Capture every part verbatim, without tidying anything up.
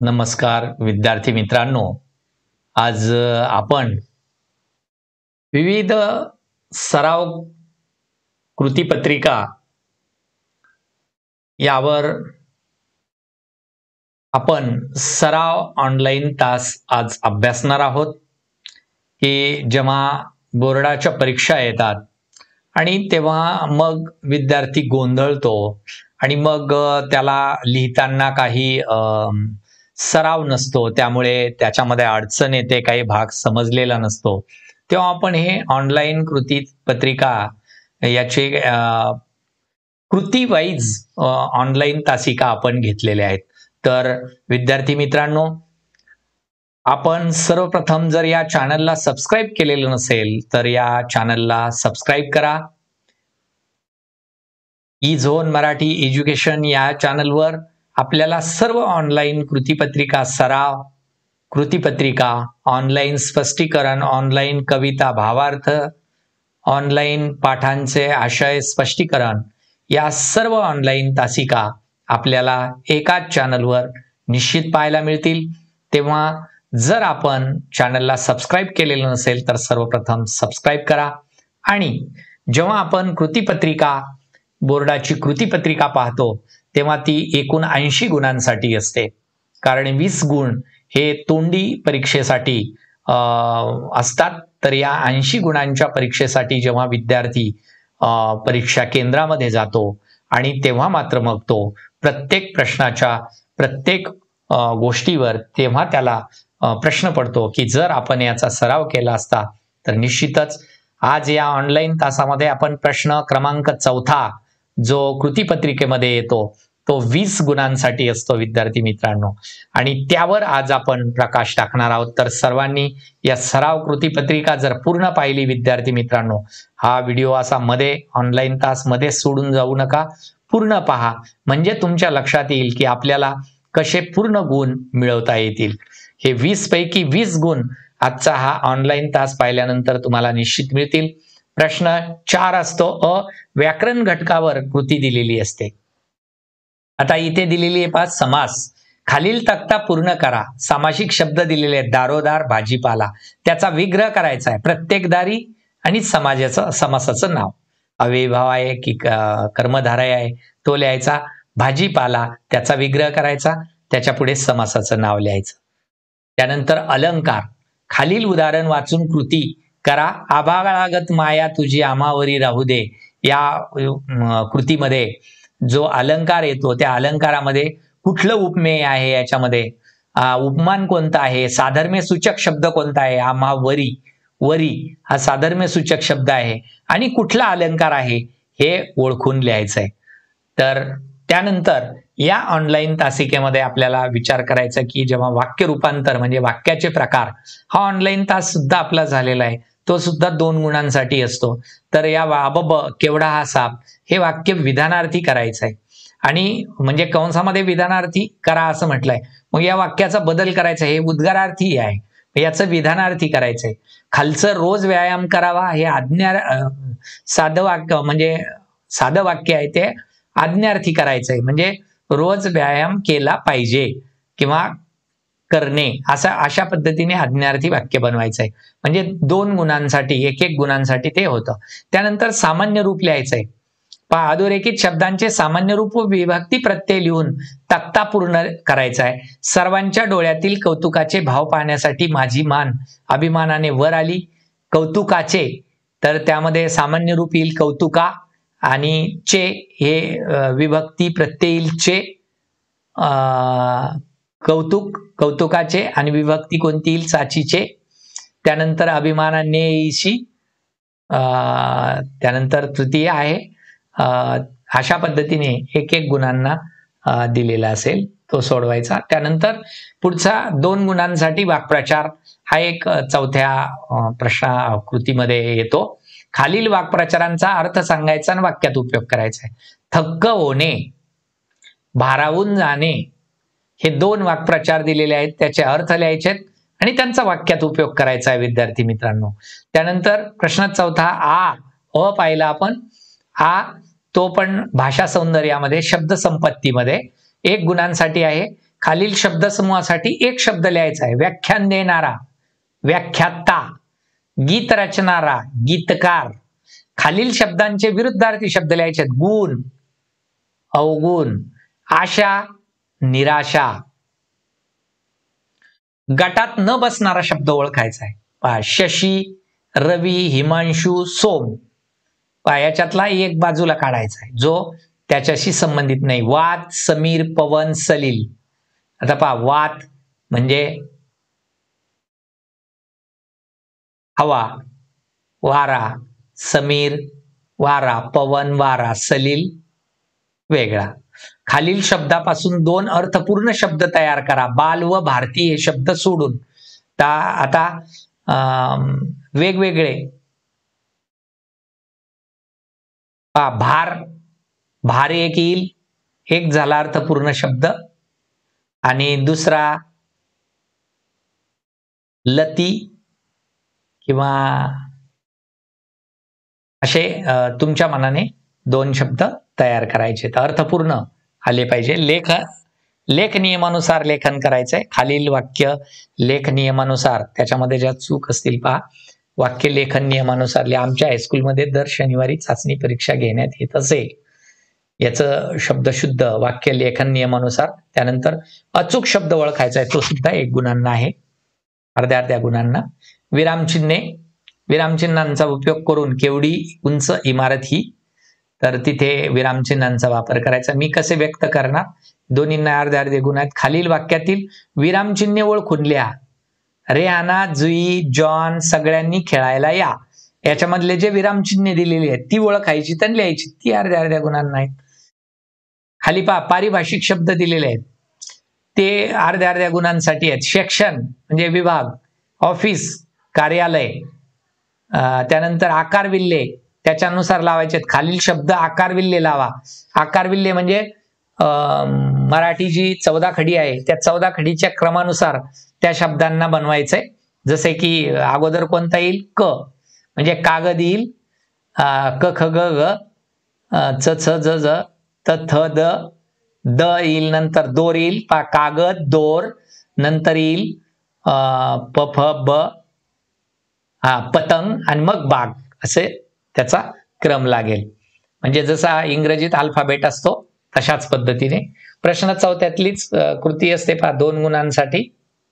नमस्कार विद्यार्थी मित्रांनो, आज अ, आपण विविध सराव कृतीपत्रिका यावर आपण सराव ऑनलाईन तास आज अभ्यासणार आहोत, की जेव्हा बोर्डाच्या परीक्षा येतात आणि तेव्हा मग विद्यार्थी गोंधळतो आणि मग अ, त्याला लिहिताना काही अ, सराव नसतो, त्यामुळे त्याच्यामध्ये अडचण येते, काही भाग समजलेला नसतो. तेव्हा आपण हे ऑनलाईन कृतीपत्रिका याचे अ, कृती वाईज अ, ऑनलाईन तासिका आपण घेतलेल्या आहेत. तर विद्यार्थी मित्रांनो, आपण सर्वप्रथम जर या चॅनलला सबस्क्राईब केलेलं नसेल, तर या चॅनलला सबस्क्राईब करा. ई झोन मराठी एज्युकेशन या चॅनलवर आपल्याला सर्व ऑनलाईन कृतीपत्रिका सराव, कृतीपत्रिका, ऑनलाईन स्पष्टीकरण, ऑनलाईन कविता भावार्थ, ऑनलाईन पाठांचे आशय स्पष्टीकरण या सर्व ऑनलाईन तासिका आपल्याला एकाच चॅनलवर निश्चित पाहायला मिळतील. तेव्हा जर आपण चॅनलला सबस्क्राईब केलेलं नसेल तर सर्वप्रथम सबस्क्राईब करा आणि जेव्हा आपण कृतीपत्रिका बोर्डाची कृतीपत्रिका पाहतो तेव्हा ती एकूण ऐंशी गुणांसाठी असते. कारण वीस गुण हे तोंडी परीक्षेसाठी अ, असतात. तर या ऐंशी गुणांच्या परीक्षेसाठी जेव्हा विद्यार्थी अ, परीक्षा केंद्रामध्ये जातो आणि तेव्हा मात्र मग तो प्रत्येक प्रश्नाच्या प्रत्येक अ, गोष्टीवर तेव्हा त्याला अ, प्रश्न पडतो की जर आपण याचा सराव केला असता तर निश्चितच आज या ऑनलाईन तासामध्ये आपण प्रश्न क्रमांक चौथा जो कृतीपत्रिकेमध्ये येतो तो वीस गुणांसाठी असतो विद्यार्थी मित्रांनो, आणि त्यावर आज आपण प्रकाश टाकणार आहोत. तर सर्वांनी या सराव कृतीपत्रिका जर पूर्ण पाहिली विद्यार्थी मित्रांनो, हा व्हिडिओ असा मध्ये ऑनलाईन तास मध्ये सोडून जाऊ नका, पूर्ण पहा, म्हणजे तुमच्या लक्षात येईल की आपल्याला कसे पूर्ण गुण मिळवता येतील. हे वीस पैकी वीस गुण आजचा हा ऑनलाईन तास पाहिल्यानंतर तुम्हाला निश्चित मिळतील. प्रश्न चार असतो अ व्याकरण घटकावर कृती दिलेली असते. आता इथे दिलेली आहे पहा समास. खालील तक्ता पूर्ण करा. सामासिक शब्द दिलेले आहेत, दारोदार, भाजीपाला. त्याचा विग्रह करायचा आहे. प्रत्येक दारी आणि समाजाचं समासाचं नाव. अव्ययीभाव आहे की कर्मधारय आहे तो लिहायचा. भाजीपाला त्याचा विग्रह करायचा, त्याच्या पुढे समासाचं नाव लिहायचं. त्यानंतर अलंकार. खालील उदाहरण वाचून कृती करा. आभाळागत माया तुझी आम्हावरी राहू दे या अ, कृतीमध्ये जो अलंकार येतो त्या अलंकारामध्ये कुठलं उपमेय आहे, याच्यामध्ये अ, उपमान कोणता आहे, साधर्म्य सूचक शब्द कोणता आहे, आम्हावरी, वरी हा साधर्म्य सूचक शब्द आहे आणि कुठला अलंकार आहे हे ओळखून लिहायचं आहे. तर त्यानंतर या ऑनलाईन तासिकेमध्ये आपल्याला विचार करायचा की जेव्हा वाक्य रूपांतर म्हणजे वाक्याचे प्रकार, हा ऑनलाईन तास सुद्धा आपला झालेला आहे, तो सुद्धा दोन गुणांसाठी असतो. तर या अबब केवढा हा साप हे वाक्य विधानार्थी करायचं आहे आणि म्हणजे कंसामध्ये विधानार्थी करा असं म्हटलंय, मग या वाक्याचा बदल करायचा, हे उद्गारार्थी आहे, याचं विधानार्थी करायचंय. खालचं रोज व्यायाम करावा हे आज्ञा साधं वाक्य म्हणजे साधं वाक्य आहे, ते आज्ञार्थी करायचंय, म्हणजे रोज व्यायाम केला पाहिजे किंवा करणे असं अशा पद्धतीने आज्ञार्थी वाक्य बनवायचंय. म्हणजे दोन गुणांसाठी एक एक गुणांसाठी ते होतं. त्यानंतर सामान्य रूप लिहायचंय. पहा, अधोरेखित शब्दांचे सामान्य रूप व विभक्ती प्रत्यय लिहून तक्ता पूर्ण करायचा आहे. सर्वांच्या डोळ्यातील कौतुकाचे भाव पाहण्यासाठी माझी मान अभिमानाने वर आली. कौतुकाचे, तर त्यामध्ये सामान्य रूप येईल कौतुका आणि चे हे विभक्ती प्रत्यय येईल चे. कौतुक, कौतुकाचे आणि विभक्ती कोणती येईल चाचीचे. त्यानंतर अभिमानानेशी, त्यानंतर तृतीय आहे. अशा पद्धतीने एक एक गुणांना दिलेला असेल तो सोडवायचा. त्यानंतर पुढचा दोन गुणांसाठी वाक्प्रचार हा एक चौथ्या प्रश्न कृतीमध्ये येतो. खालील वाक्प्रचारांचा अर्थ सांगायचा आणि वाक्यात उपयोग करायचा आहे. थक्क होणे, भारावून जाणे हे दोन वाक्प्रचार दिलेले आहेत, त्याचे अर्थ लिहायचे आहेत आणि त्यांचा वाक्यात उपयोग करायचा आहे विद्यार्थी मित्रांनो. त्यानंतर प्रश्न चौथा आ अ पाहिला आपण. आ तो पण भाषा सौंदर्यामध्ये शब्द संपत्तीमध्ये एक गुणांसाठी आहे. खालील शब्दसमूहासाठी एक शब्द लिहायचा आहे. व्याख्यान देणारा, व्याख्याता, गीत रचणारा, गीतकार. खालील शब्दांचे विरुद्धार्थी शब्द लिहायचे आहेत. गुण, अवगुण, आशा, निराशा. गटात न बसणारा शब्द ओळखायचा आहे. पहा, शशी, रवी, हिमांशू, सोम. पहा, याच्यातला एक बाजूला काढायचा आहे जो त्याच्याशी संबंधित नाही. वात, समीर, पवन, सलील. आता पहा, वात म्हणजे हवा, वारा, समीर वारा, पवन वारा, सलील वेगळा. खालील शब्दापासून दोन अर्थपूर्ण शब्द तयार करा. बाल व भारती हे शब्द सोडून. आता वेगवेगळे. भार, भार एक येईल, एक झाला अर्थपूर्ण शब्द. आणि दुसरा लती किंवा असे तुमच्या मनाने दोन शब्द तयार करायचे, अर्थपूर्ण आले पाहिजे. लेख लेख नियमानुसार लेखन करायचंय. खालील वाक्य लेख नियमानुसार, त्याच्यामध्ये ज्या चूक असतील पहा, वाक्य लेखन नियमानुसार लिहा. आमच्या हायस्कूलमध्ये दर शनिवारी चाचणी परीक्षा घेण्यात येत असे. याचं शब्दशुद्ध वाक्य लेखन नियमानुसार. त्यानंतर अचूक शब्द ओळखायचा आहे, तो सुद्धा एक गुणांना आहे, अर्ध्या अर्ध्या गुणांना. विरामचिन्हे, विरामचिन्हांचा उपयोग करून केवढी उंच इमारत ही, तर तिथे विरामचिन्हांचा वापर करायचा. मी कसे व्यक्त करणार, दोन्हींना अर्धे अर्धे गुण आहेत. खालील वाक्यातील विरामचिन्हे ओळखून लिहा. रेहाना, जुई, जॉन सगळ्यांनी खेळायला या. याच्यामधले जे विरामचिन्हे दिलेली आहेत ती ओळखायची तर लिहायची, ती अर्ध्या अर्ध्या गुणांना आहेत. खाली पहा, पारिभाषिक शब्द दिलेले आहेत ते अर्ध्या अर्ध्या गुणांसाठी आहेत. सेक्शन म्हणजे विभाग, ऑफिस कार्यालय. त्यानंतर आकारविल्ले त्याच्यानुसार लावायचे आहेत. खालील शब्द आकारविल्ले लावा. आकारविल्ले म्हणजे मराठी जी चौदा खडी आहे त्या चौदा खडीच्या क्रमानुसार त्या शब्दांना बनवायचंय. जसे की अगोदर कोणता येईल, क म्हणजे कागद येईल, क ख ग घ, च छ ज ज, त थ द, द येईल, नंतर दोर येईल, पा कागद दोर, नंतर येईल प फ ब, हा पतंग, आणि मग बाग, असे त्याचा क्रम लागेल. म्हणजे जसा इंग्रजीत अल्फाबेट असतो तशाच पद्धतीने. प्रश्न चौथ्यातलीच कृती असते पहा, दोन गुणांसाठी.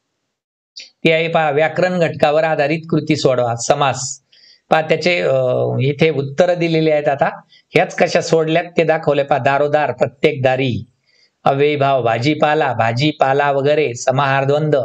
ती आहे पहा, व्याकरण घटकावर आधारित कृती सोडवा. समास पहा, त्याचे इथे उत्तर दिलेले आहेत. आता ह्याच कशा सोडल्यात ते दाखवले पहा. दारोदार, प्रत्येक दारी, अव्ययीभाव, भाजीपाला, भाजीपाला वगैरे, समाहार द्वंद्व.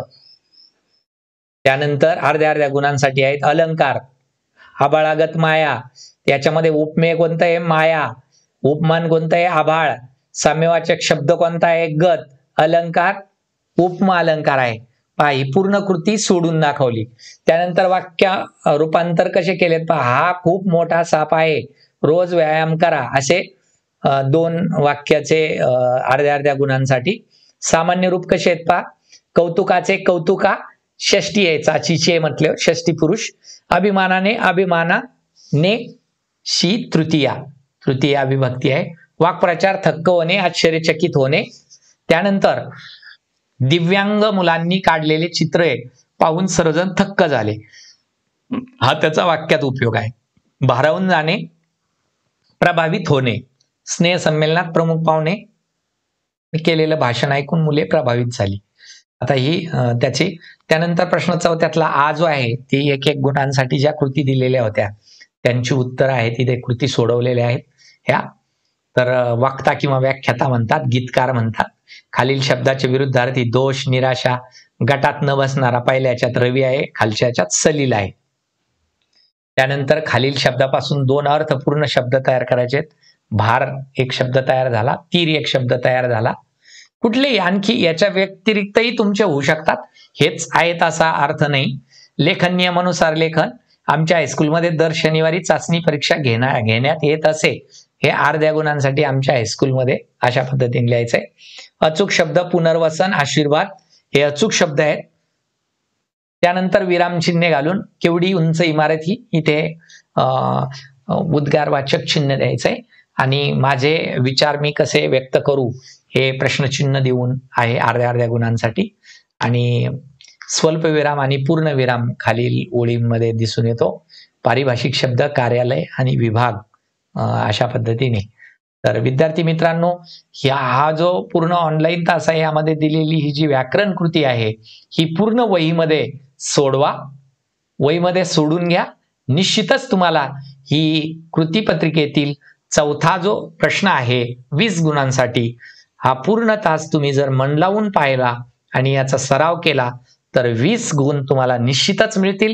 त्यानंतर अर्ध्या अर्ध्या गुणांसाठी आहेत. अलंकार, आबाळागत माया, याच्यामध्ये उपमेय कोणतं आहे, माया. उपमान कोणतं आहे, आभाळ. साम्यवाचक शब्द कोणता आहे, गत. अलंकार उपमा अलंकार आहे. पहा, ही पूर्ण कृती सोडून दाखवली. त्यानंतर वाक्य रूपांतर कसे केलेत पहा. हा खूप मोठा साप आहे, रोज व्यायाम करा, असे दोन वाक्याचे अर्ध्या अर्ध्या गुणांसाठी. सामान्य रूप कसे आहेत पहा. कौतुकाचे कौतुका, षष्टी आहे, चाचीचे म्हटले, षष्टी पुरुष. अभिमानाने अभिमानाने, शी तृतीया, तृतीया विभक्ती आहे. वाक्प्रचार थक्क होणे, आश्चर्यचकित होणे. त्यानंतर दिव्यांग मुलांनी काढलेले चित्र पाहून सर्वजण थक्क झाले, हा त्याचा वाक्यात उपयोग आहे. भारावून जाणे, प्रभावित होणे. स्नेह संमेलनात प्रमुख पाहुणे केलेलं भाषण ऐकून मुले प्रभावित झाली. आता ही त्याची. त्यानंतर प्रश्न चौथ्यातला आ जो आहे ती एक एक गुणांसाठी ज्या कृती दिलेल्या होत्या त्यांची उत्तर आहेत, तिथे कृती सोडवलेल्या आहेत ह्या. तर वक्ता किंवा व्याख्याता म्हणतात, गीतकार म्हणतात. खालील शब्दाचे विरुद्धार्थी दोष, निराशा. गटात न बसणारा पहिल्या याच्यात रवी आहे, खालच्या याच्यात सलील आहे. त्यानंतर खालील शब्दापासून दोन अर्थपूर्ण शब्द तयार करायचे आहेत. भार एक शब्द तयार झाला, तीर एक शब्द तयार झाला. कुठलेही आणखी याच्या व्यतिरिक्तही तुमचे होऊ शकतात, हेच आहेत असा अर्थ नाही. लेखन नियमानुसार लेखन. आमच्या हायस्कूलमध्ये दर शनिवारी चाचणी परीक्षा घेण्या घेण्यात येत असे. हे अर्ध्या गुणांसाठी आमच्या हायस्कूलमध्ये अशा पद्धतीने लिहायचंय. अचूक शब्द पुनर्वसन, आशीर्वाद हे अचूक शब्द आहेत. त्यानंतर विरामचिन्हे घालून केवढी उंच इमारत ही, इथे उद्गारवाचक चिन्ह द्यायचंय. आणि माझे विचार मी कसे व्यक्त करू हे प्रश्नचिन्ह देऊन आहे अर्ध्या अर्ध्या गुणांसाठी, आणि स्वल्पविराम आणि पूर्णविराम खालील ओळींमध्ये दिसून येतो. पारिभाषिक शब्द, कार्यालय आणि विभाग अशा पद्धतीने. तर विद्यार्थी मित्रांनो, ह्या हा जो पूर्ण ऑनलाईन तास आहे यामध्ये दिलेली ही जी व्याकरण कृती आहे ही पूर्ण वहीमध्ये सोडवा, वहीमध्ये सोडून घ्या. निश्चितच तुम्हाला ही कृतीपत्रिकेतील चौथा जो प्रश्न आहे वीस गुणांसाठी, हा पूर्ण तास तुम्ही जर मन लावून पाहिला आणि याचा सराव केला तर वीस गुण तुम्हाला निश्चितच मिळतील.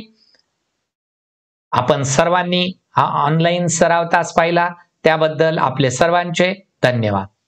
आपण सर्वांनी हा ऑनलाईन सराव तास पाहिला त्याबद्दल आपले सर्वांचे धन्यवाद.